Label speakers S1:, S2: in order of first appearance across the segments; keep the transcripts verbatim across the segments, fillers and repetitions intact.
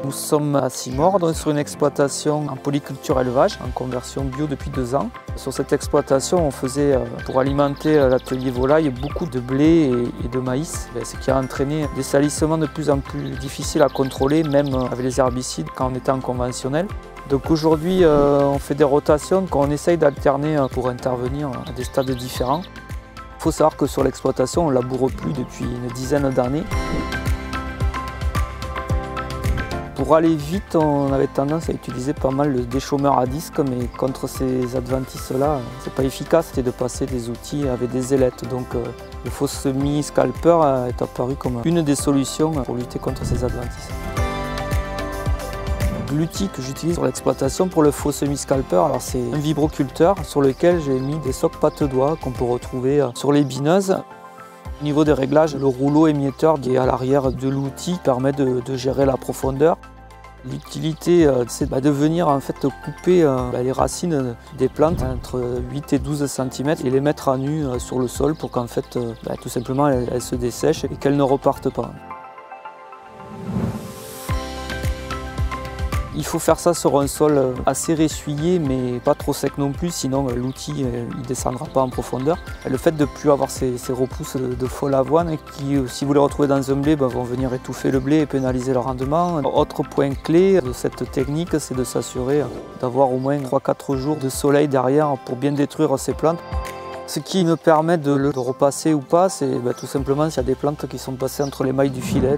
S1: Nous sommes à Simorre, sur une exploitation en polyculture élevage, en conversion bio depuis deux ans. Sur cette exploitation, on faisait, pour alimenter l'atelier volaille, beaucoup de blé et de maïs, ce qui a entraîné des salissements de plus en plus difficiles à contrôler, même avec les herbicides quand on était en conventionnel. Donc aujourd'hui, on fait des rotations qu'on essaye d'alterner pour intervenir à des stades différents. Il faut savoir que sur l'exploitation, on ne laboure plus depuis une dizaine d'années. Pour aller vite, on avait tendance à utiliser pas mal le déchômeur à disque, mais contre ces adventices-là, c'est pas efficace de passer des outils avec des ailettes. Donc euh, le faux semi-scalper est apparu comme une des solutions pour lutter contre ces adventices. L'outil que j'utilise pour l'exploitation pour le faux semi-scalper, alors c'est un vibroculteur sur lequel j'ai mis des socs patte-doigts qu'on peut retrouver sur les bineuses. Au niveau des réglages, le rouleau émietteur qui est à l'arrière de l'outil permet de, de gérer la profondeur. L'utilité, c'est de venir en fait couper les racines des plantes entre huit et douze centimètres et les mettre à nu sur le sol pour qu'en fait, tout simplement, elles se dessèchent et qu'elles ne repartent pas. Il faut faire ça sur un sol assez ressuyé mais pas trop sec non plus, sinon l'outil ne descendra pas en profondeur. Le fait de ne plus avoir ces, ces repousses de faux avoine qui, si vous les retrouvez dans un blé, bah, vont venir étouffer le blé et pénaliser le rendement. Autre point clé de cette technique, c'est de s'assurer d'avoir au moins trois à quatre jours de soleil derrière pour bien détruire ces plantes. Ce qui me permet de le repasser ou pas, c'est bah, tout simplement s'il y a des plantes qui sont passées entre les mailles du filet.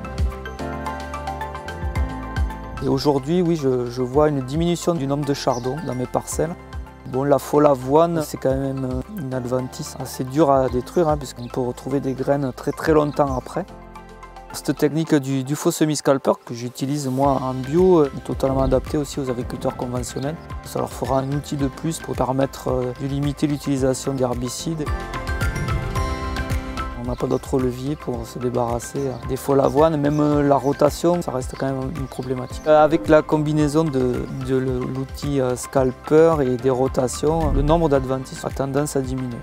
S1: Et aujourd'hui, oui, je, je vois une diminution du nombre de chardons dans mes parcelles. Bon, la faux avoine, c'est quand même une adventice assez dure à détruire, hein, puisqu'on peut retrouver des graines très très longtemps après. Cette technique du, du faux semi-scalper que j'utilise moi en bio est totalement adaptée aussi aux agriculteurs conventionnels. Ça leur fera un outil de plus pour permettre de limiter l'utilisation d'herbicides. On n'a pas d'autre levier pour se débarrasser des faux avoines, même la rotation, ça reste quand même une problématique. Avec la combinaison de, de l'outil scalper et des rotations, le nombre d'adventices a tendance à diminuer.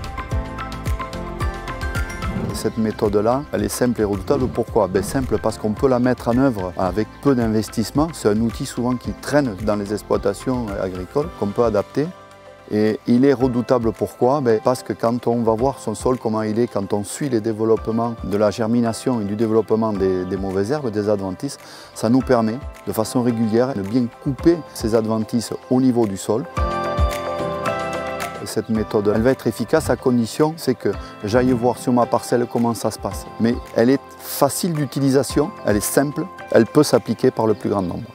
S2: Cette méthode-là, elle est simple et redoutable. Pourquoi? Ben, simple parce qu'on peut la mettre en œuvre avec peu d'investissement. C'est un outil souvent qui traîne dans les exploitations agricoles, qu'on peut adapter. Et il est redoutable pourquoi? Ben parce que quand on va voir son sol, comment il est, quand on suit les développements de la germination et du développement des, des mauvaises herbes, des adventices, ça nous permet de façon régulière de bien couper ces adventices au niveau du sol. Cette méthode, elle va être efficace à condition, c'est que j'aille voir sur ma parcelle comment ça se passe. Mais elle est facile d'utilisation, elle est simple, elle peut s'appliquer par le plus grand nombre.